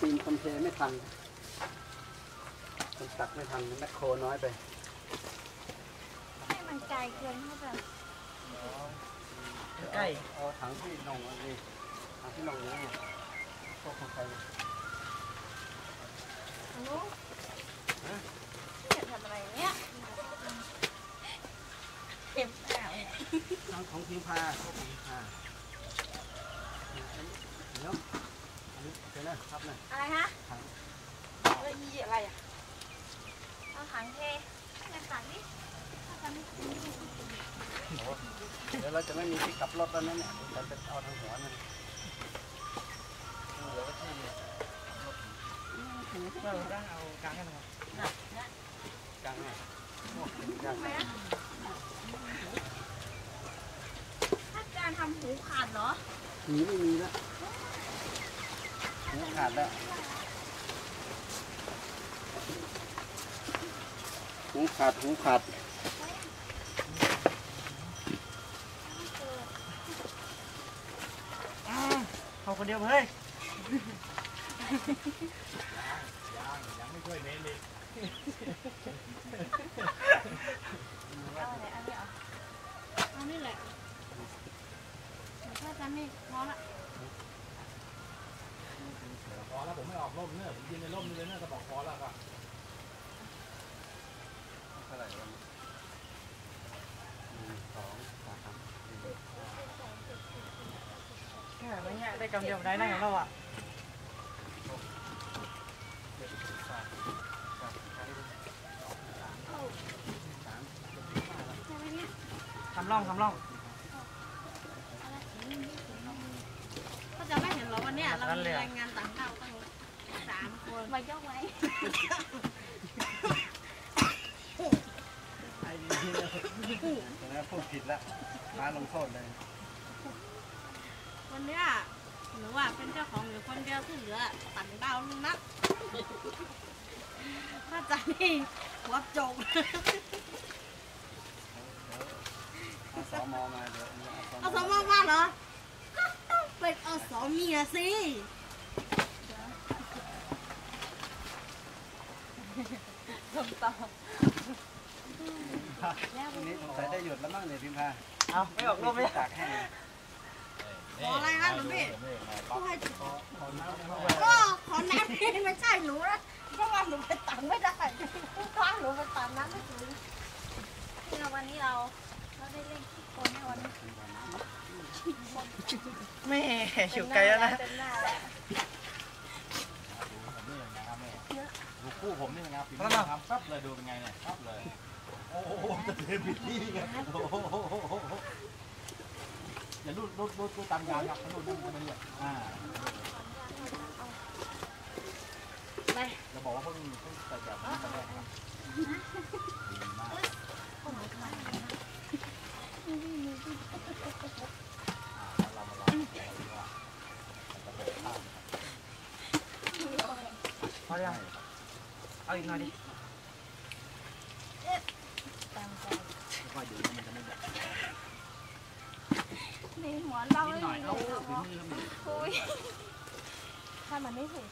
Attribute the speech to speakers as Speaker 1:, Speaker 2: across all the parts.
Speaker 1: ปีนคนเทไม่ทันคนตักไม่ทันแมคโครน้อยไป
Speaker 2: ให้มันไกลเกินเข้าไป
Speaker 1: ใกล้เอาถังที่นองนี่ถังที่นองนี้พวกคนไทย
Speaker 2: นุ๊กจะทำอะไรเนี่ยเก็บแอบ
Speaker 1: น้องของพิมพาของพิมพาเดี๋ยวอันนี้เดี๋ยวนะครับนะ
Speaker 2: อะไรฮะ
Speaker 1: ถัง
Speaker 2: ยี่อะไรอ่ะเอาถังเทในถังนี้
Speaker 1: เดี๋ยวเราจะไม่มีที่กลับรถแล้วนั่นเนี่ยเราจะเอาทางหัวนั่นเหลือไว้ที่
Speaker 3: เราได้เอากลางกันครับ
Speaker 1: กลางไง
Speaker 2: ถ้าการทำหูขาดเหรอ
Speaker 1: หูไม่มีแล้วหูขาดแล้วหูขาด
Speaker 3: เขาคนเดียวเฮ้ย
Speaker 1: ยังไม่ช่วยเน้นเลย
Speaker 2: เอาอะไรเอาเนี่ยเอานี่แหละถ้าจะไม่พอละ
Speaker 1: พอแล้วผมไม่ออกร่มเนอะผมยืนในร่มนี่เลยเนอะก็บอกพอแล้วก็เท่าไหร่วันนี้1 2 3
Speaker 3: แค่ไม่ง่ายได้กำเดียวได้นั่งกับเราอ่ะทำร่อง
Speaker 2: ก็จะไม่เห็นหรอวันนี้เรามีแรงงานต่างด้าวตั้ง3 คนมายกไว้
Speaker 1: ไอ้นี่นะพูดผิดแล้วมาลงโทษเลย
Speaker 2: วันนี้หนูว่าเป็นเจ้าของอยู่คนเดียวที่เหลือต่างดาวนักถ้าจะนี่หัวโจก
Speaker 1: อสมมาเดี๋ยว
Speaker 2: อสมมาเหรอเป็นอสมมีอะสิคำตอบ
Speaker 1: นี้สงสัยได้หยุดแล้วมั้งเนี่ยพิมพา
Speaker 3: เอาไม่ออกร่มไม่
Speaker 1: ตากแห้ง
Speaker 2: ขออะไรนะหนูพี่ขอน้ำพี่ไม่ใช่หนูนะเพราะว่าหนูไปตักไม่ได้ท้องหนูไปตักน้ำไม่ถึงที่เราวันนี้เราได้เล่นที่คนในวันนี้
Speaker 3: แม่อยู่ไกลแล้วนะ
Speaker 1: ดูคู่ผมนี่นะครับพี่ทำซับเลยดูเป็นไงเนี่ยซับเลยโอ้โหจะเทปิดที่ไงอย่าดูตามยางครับดูมันเนี่ยจะบอกว่าเพิ่งใส่แบบนี้ตอนแรกครับดีมากเรามาลองว่าจะเปิดภาพ
Speaker 3: พอยังเอาอีกหน่อยดิ
Speaker 1: ว่าอยู่มันจะไม่แบบ
Speaker 2: ในหัวเราเลยคุยถ้ามันไม่ถูก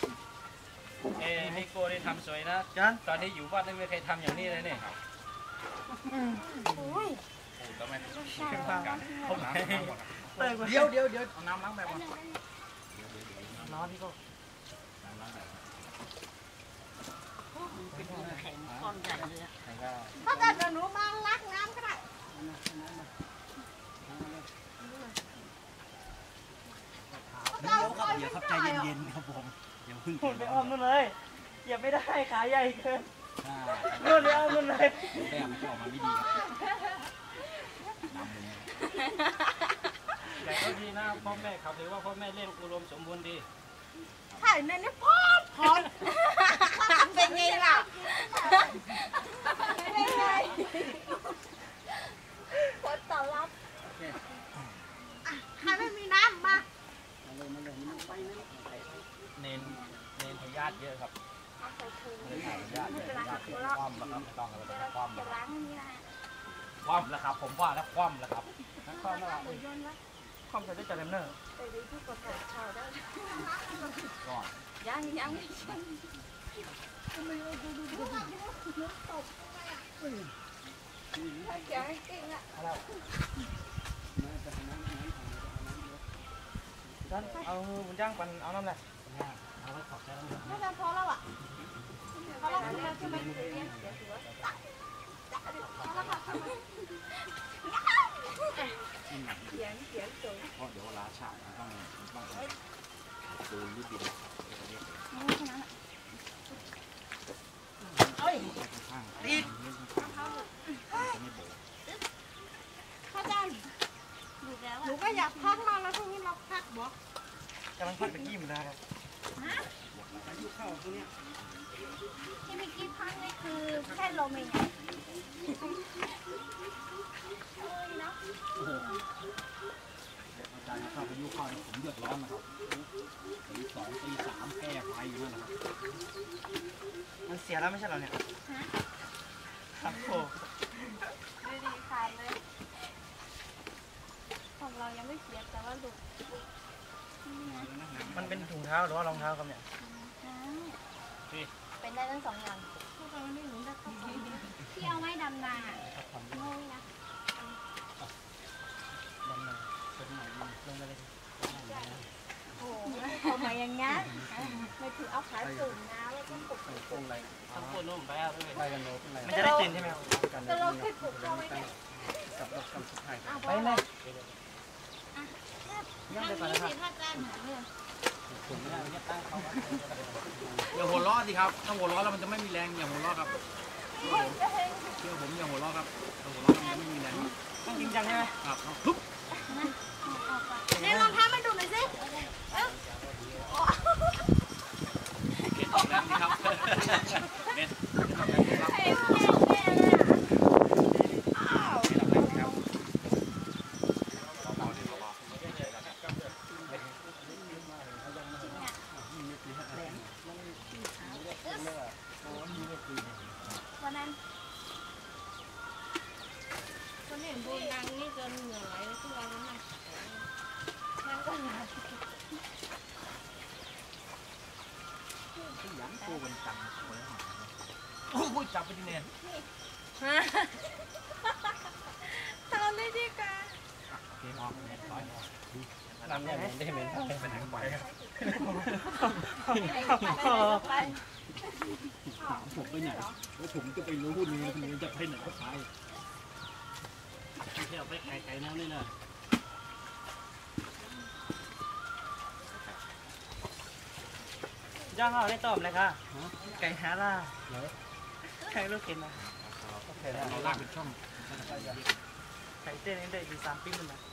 Speaker 4: พี่โก้ได้ทำสวยนะจันตอนนี้อยู่บ้านไม่เคยทำอย่างนี้เลยเนี่ย
Speaker 2: โอ้ย
Speaker 4: ก็ไม่
Speaker 3: เข้มข้นกันเดี๋ยว
Speaker 4: เอาน้ำล้างแบบ
Speaker 3: น้องพี่โก้
Speaker 4: น้ำล้างแบบ
Speaker 2: แข็งก้อนใหญ่เลย
Speaker 1: ถ้า
Speaker 2: เกิดหนูมาล้างน้ำก็ได้
Speaker 1: เดี๋ยวครับใจเย็นๆครับผมเดี๋ยวพึ่ง
Speaker 3: ไปอ้อมนู่นเลยอย่าไม่ได้ขาใหญ่เกินนู่นเลยอ้อมนู่นเลย
Speaker 1: แต้มมันจะออกมาไม่ดี
Speaker 4: แต่ก็ดีนะพ่อแม่เขาถือว่าพ่อแม่เล่นอุดมสมบูรณ์ดี
Speaker 2: ใช่ในนี้พอเป็นไงล่ะเป็นไงผลตอบรับใครไม่มีน้ำมา
Speaker 4: เน้นพยาธิเยอะครับ
Speaker 1: ญาติคว่ำแล้วครับไม่ต้องอะไรคว่ำ
Speaker 4: คว่ำแล้วครับผมว่าแล้วคว่ำแล้วครับ
Speaker 2: คว่ำแล้ว
Speaker 3: ความใส่ได้จากเนอร์
Speaker 2: ไปดูที่กดกดเช่าได้
Speaker 1: ก่อน
Speaker 2: ยังไม่ใช่เกี่ยวให้เก่งอ่ะ
Speaker 3: ท่านเอาบุญจ้างปันเอาน้ำแหละ
Speaker 1: เอาไว้ขอบใจแล้ว
Speaker 2: ไม่ได้พอแล้วอ่ะพอแล้วคือแล้วใช่ไหมเสียงสูง
Speaker 1: เพราะเดี๋ยวเวลาฉากต้องดูนิดเดียว ข้างๆ
Speaker 3: ติด
Speaker 1: จะไม่โบก
Speaker 2: พระอาจารย์หนูก็อยากพักมาแล้วพรุ่งนี้เราพักบอก
Speaker 3: กำลังพักตะกี้มันได้ครับ
Speaker 2: ที่เมื่อกี้พักนี่คือแค่ลมเองเนาะ
Speaker 1: อาจารย์เข้าไปยุ่งเข้าผมเดือดร้อนนะครับตี 2 ตี 3แก้ไฟอยู่นั่นนะครับ
Speaker 3: มันเสียแล้วไม่ใช่เหรอเนี่ยครับโอ้
Speaker 2: ดูดีขาดเลยของเรายังไม่เสียแต่ว่าหลุด
Speaker 3: มันเป็นถุงเท้าหรือว่ารองเท้าครับเนี่ย
Speaker 2: เป็นได้ทั้งสองอย่างพวกเราไม่หนุนได้ข้าวที่เอาไม้ดำนาโง่นะ
Speaker 3: ดำนาเป็นไหนลงไปเลย
Speaker 2: โอ้โหทำไมอย่างงั้นไม่ถือเอาขาสูงนะแล้วก็ปลุก
Speaker 1: ตรงไร
Speaker 4: ทั้งคนนุ่มไปเอาด้วย
Speaker 1: ไปกันโน้ตเป็นไร
Speaker 3: มันจะได้ตื่นใช่ไหมครับ
Speaker 2: แต่เราเคยปลุกเราไว้เนี่ย
Speaker 1: กับรถกำสุดท้าย
Speaker 3: ไปเลย
Speaker 2: ย่างไปก่อนนะครับพระอาจารย์เนี่ย
Speaker 1: ผมไม่ได้ไม่ตั้งเขาอย่าหัวล้อสิครับถ้าหัวล้อแล้วมันจะไม่มีแรงอย่าหัวล้อครับเชื่อผมอย่าหัวล้อครับถ้าหัวล้อมันจะไม่มีแรง
Speaker 3: ต้องจริงจังใช่ไหม
Speaker 1: ครับทุบ
Speaker 2: ในรองเท้ามาดูหน่อยสิ
Speaker 1: เม็ดออกแรงสิครับเม็ดออกแรงสิครับ
Speaker 2: เท่ๆเลยอ้าว
Speaker 1: เม็ดออกแรงสิครับเบาๆดิเบา
Speaker 2: วันนั้นคนเห็นบูดังนี่จนเหงื่อไหลเลยทุกวันนั้นน่ะนั่นก็เหงื่อ
Speaker 1: ๆยันตัวเป็นจังเลยโอ้โหจับไปที่เนียน
Speaker 2: ทำได้ดีกว่า
Speaker 1: โอเคออกเม็ดร้อยออก
Speaker 3: น้ำเนี่ยได้เหม็น
Speaker 1: ไปไหนก็ไปครับ
Speaker 2: ไป
Speaker 1: ถามผมไปไหนว่าผมจะไปรู้พูดนี้คนนี้จะไปไหนก็ไป
Speaker 4: เที่ยวไปไกลๆแนวนี่นะ
Speaker 3: ย่างเอาได้ตอบเลยค่ะไก่ฮาร่าไก่ลูกเข็นนะ
Speaker 1: โอเคแล้วเราลากเป็นช่อง
Speaker 3: ไก่เต้นนี่ได้ดี3 ปีมันนะ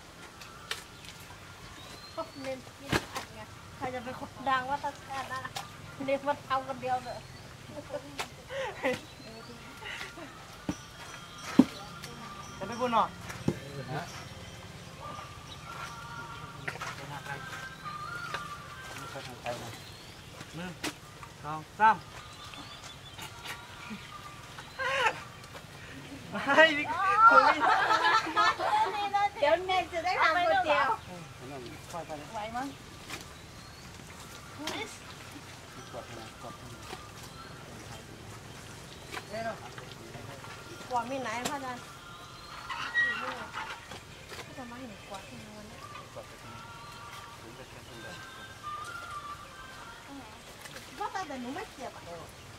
Speaker 2: เน้นกินอัดไงใครจะเป็นคนดังว่าตะการนะเน้นมาทำคนเดียวเลย
Speaker 3: จะไปบุญหน่อย 1 2 3ไม่คุย
Speaker 2: เดี๋ยวเนนจะได้ทำคนเดียวไหวมั้งกวาดมีไหนพระอาจารย์จะมาเห็นกวาดที่นู้นว่าแต่หนูไม่เจ็บอ่ะ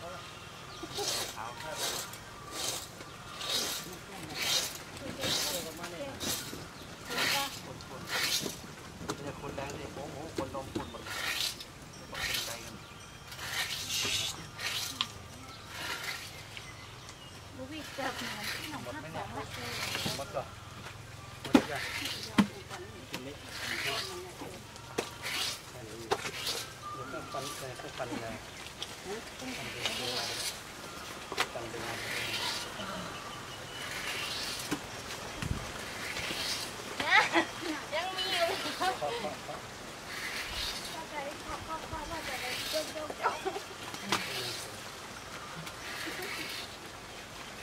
Speaker 1: เนี่ยคนแรงเนี่ยโอ้โหคนลมคนหมดต้องเป็นใจกัน
Speaker 2: ลูกพี่เจ็บหนูหนูพักสองแล้ว
Speaker 1: หมดก่อนฟันเลยฟันเลยฟันดึง
Speaker 2: ยังมีอยู่เข้าใจเข้าว่าจะได้เจ้า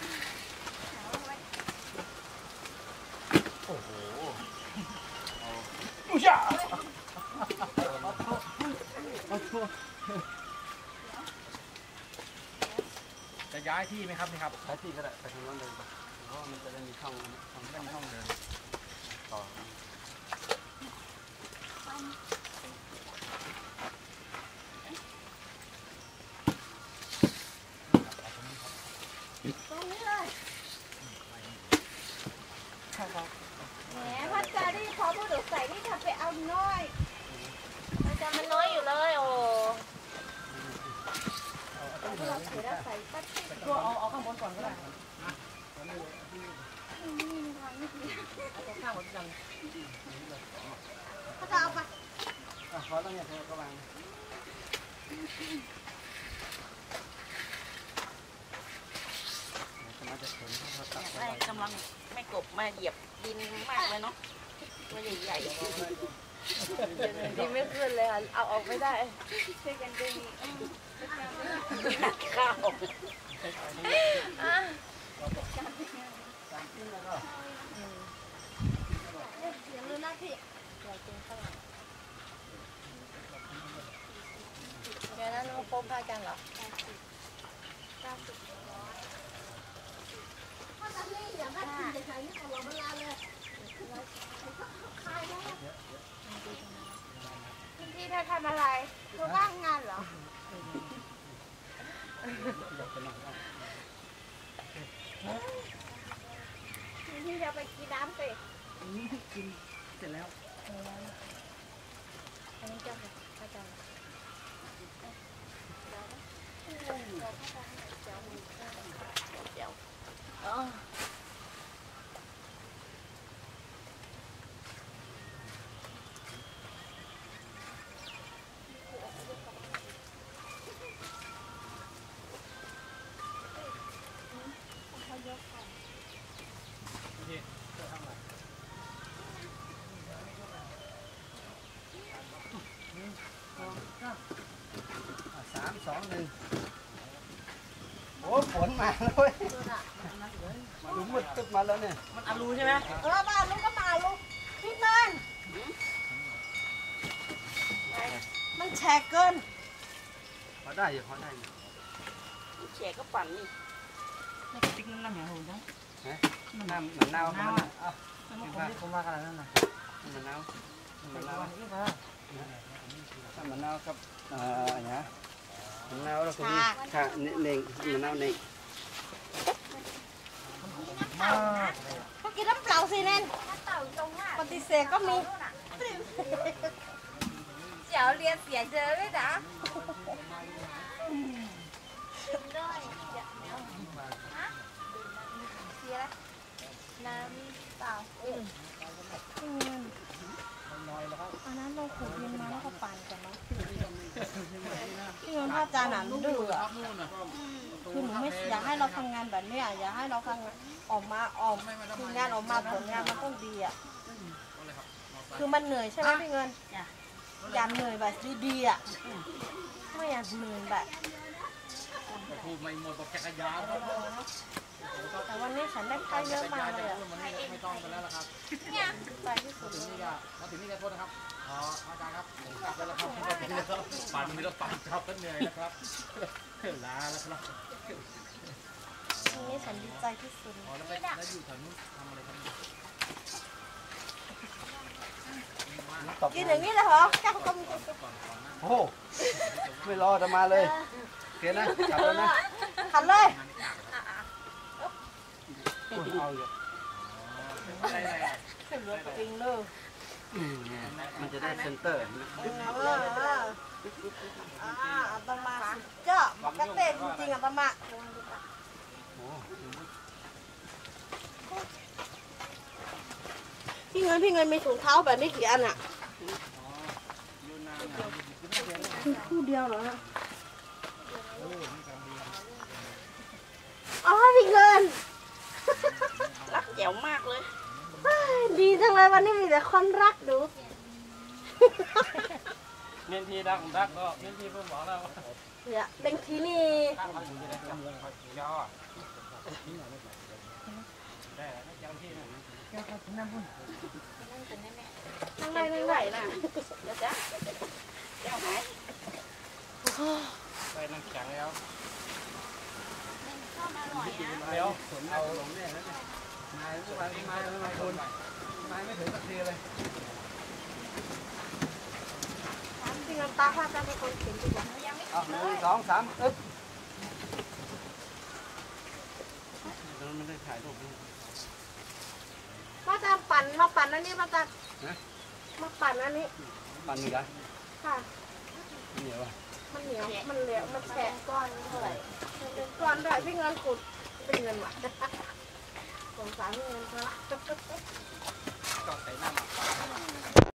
Speaker 1: โอ้โหย้ายที่ไหมครับนี่ครับ
Speaker 5: ใช้ที่ก็ได้ไปทางโน้นเลยเพราะว่ามันจะได้มีช่องได้มีช่องเดินต่อ
Speaker 2: ตรงนี้เลยแหมพัดจารี่พอพูดถึงใส่นี่ทำไปเอาน้อยมันจะมันน้อยอยู่เลยโอ้เราถือแล้วใส่ปั๊บ
Speaker 3: ตัวเอาข้างบนก่อนก็ได้
Speaker 2: นี่ทางนี้
Speaker 3: เอาตัวข้างบนกัน
Speaker 2: เขาจะเอาไป
Speaker 5: ขอต้องเนี่ยก็วางมันจะเข็นเขาตัด
Speaker 6: แม่กำลังแม่กบมาเหยียบดินมากเลยเนาะตัวใหญ่ๆดินไม่ขึ้นเลยค่ะเอาออกไม่ได้ช่วยกันดึงข้าว
Speaker 2: อย่าลืมนะพี่
Speaker 6: เดี๋ยวนั้นน้องโป๊พากันเหรอ
Speaker 2: ถ้าจะนี่อย่าพัดกินจะใช้นี่ตลอดเวลาเลยขายได้
Speaker 6: พี่เธอทำอะไรเธอว่างงานเหรอพี่จะไปกินน้ำสิ
Speaker 3: กินเสร็จแล้ว
Speaker 6: อันนี้เจ้าค่ะอาจารย์เดี๋ยวอ๋อ
Speaker 5: 3 2 1โอ้ฝนมาเลยลุงมืดตึ๊บมาแล้วเนี่ย
Speaker 3: มันอารูใช่ไหม
Speaker 2: มาลูกก็มาลูกพี่มันมันแฉกเกิน
Speaker 5: พอได้อยู่พอได้อยู่
Speaker 6: แฉก็ปั่นนี่
Speaker 3: ไม่ติ๊กน้ำหนักอย่างหูนะ
Speaker 5: น้ำมะนาวมันอ่ะ
Speaker 3: มันผมที่ผมมาขนาดนั้นนะ
Speaker 5: มะนาว
Speaker 3: เป็
Speaker 5: มะ
Speaker 3: น
Speaker 5: นาว
Speaker 3: วันนี้ค่ะ
Speaker 5: มะนาวกับเนี่ยมะนาวแล้วก็มีค่ะเน่งมะนาวเน่ง
Speaker 2: ก็กินน้ำเปล่าสิเน่นปฏิเสธก็มี
Speaker 6: เดี๋ยวเรียนเสียเจอไหมจ๊ะ น้ำเปล่า
Speaker 2: อันนั้นเราขุดดินมาแล้วก็ปั่นกันเนาะพี่เงินพระอาจารย์หนานดื้ออ่ะคือหนูไม่อยากให้เราทำงานแบบนี้อ่ะอยากให้เราทำงานออกมาคืองานออกมาผลงานมันต้องดีอ่ะคือมันเหนื่อยใช่ไหมพี่เงินอยากเหนื่อยแบบดีๆอ่ะไม่อยากเหนื่อยแบบ
Speaker 1: พูดไม่หมดบอกจักรยานครับ
Speaker 2: แต่วันนี้ฉันได้ค่าเยอะมากเลยอ่ะ
Speaker 1: วันนี้ไม่ต้องกันแล้วละครับ
Speaker 2: ไปที่สุด
Speaker 1: ถึงนี่ก็มาถึงนี่ก็โทษนะครับอาจารย์ครับผมกลับแล้วครับปั่นมีรถปั่นครับก็เหนื่อยนะครับลาแล้วครับ
Speaker 2: วันนี้ฉันดีใจที่สุด
Speaker 1: อ๋อแล้วอยู่แถวนู้นทำอะไรครับ
Speaker 2: กินอย่างนี้เลยเหรอแก้วก็มี
Speaker 5: โอ้ไม่รอจะมาเลยโอเคนะกลับแล้วนะ
Speaker 2: ขันเลย
Speaker 5: เอาอยู่
Speaker 2: ขึ้นรถจริงเลย
Speaker 5: มันจะได้เซนเตอร์นะ
Speaker 2: อาตมาสุดยอดมักกะเต้จริงๆอาตมา
Speaker 5: โอ้
Speaker 2: พี่เงินมีถุงเท้าแบบนี้กี่อันอ่ะคู่เดียวเหรอฮะอ๋อพี่เงิน
Speaker 6: รักแจ๋วมากเลย
Speaker 2: ดีจังเลยวันนี้มีแต่คนรักดู
Speaker 4: เน้นที่รักก็เน้นที่เพิ่มบอกแล้ว
Speaker 2: เนี่ยเด็กที่นี่
Speaker 4: ตั้งเขาอยู่ในเมืองเขายอดได้ไม่จำที่นะ
Speaker 2: ทั้งในทั้งไหนน่ะ
Speaker 6: เดี๋ยวจ้ะเดี๋ยวหาย
Speaker 4: ไปนั่งแข็งแล้ว
Speaker 6: เ
Speaker 5: เดี๋ยวผมเอาลงเนี่ยแล้วเนี่ยนายเมื่อวานนายคนนายไม่ถึงสักทีเลย
Speaker 2: จริงๆตาข้าจะเป็นคนเขียนดีกว่า
Speaker 5: เอา1 2 3อึ๊บตอนนั้นไม่ได้ถ่ายรูปนี่
Speaker 2: มาจะปั่นมาปั่นอันนี้มาจะมาปั่นอันนี้
Speaker 5: มันมีอะไร
Speaker 2: ค่ะ
Speaker 5: เหนียวอ่ะ
Speaker 2: มันเหนียวมันเหลวมันแฉะก้อนเท่าไหร่เป็นก้อนด้วยพี่เงินขุดเป็นเงินว่ะสงสารพี่เงินเขา
Speaker 1: ก็ใส่น้ำ